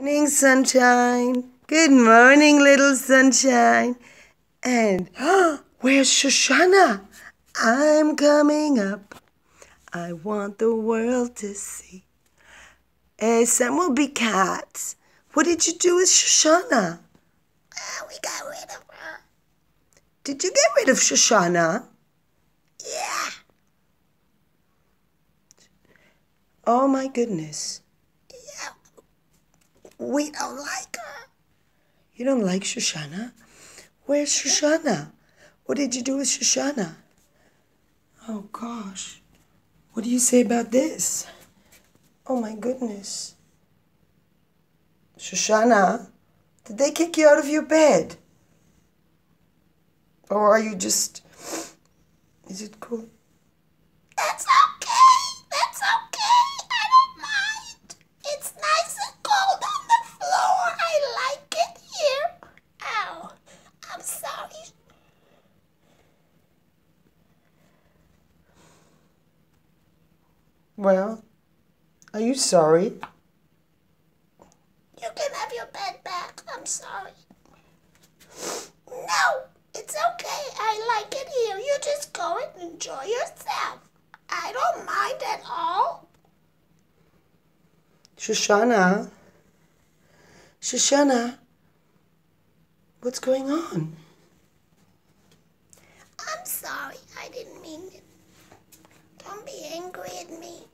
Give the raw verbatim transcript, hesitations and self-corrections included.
Morning, sunshine. Good morning, little sunshine. And where's Shoshana? I'm coming up. I want the world to see. Hey, some will be cats. What did you do with Shoshana? Ah, we got rid of her. Did you get rid of Shoshana? Yeah. Oh my goodness. Yeah. We don't like her. You don't like Shoshana? Where's Shoshana? What did you do with Shoshana? Oh gosh. What do you say about this? Oh my goodness. Shoshana, did they kick you out of your bed? Or are you just... Is it cool? That's okay. That's okay. I don't mind. It's nice and cold on the floor. I like it here. Ow. I'm sorry. Well, are you sorry? You can have your bed back. I'm sorry. No, it's okay. I like it here. You just go and enjoy yourself. I don't mind at all. Shoshana. Shoshana. What's going on? I'm sorry. I didn't mean it. Don't be angry at me.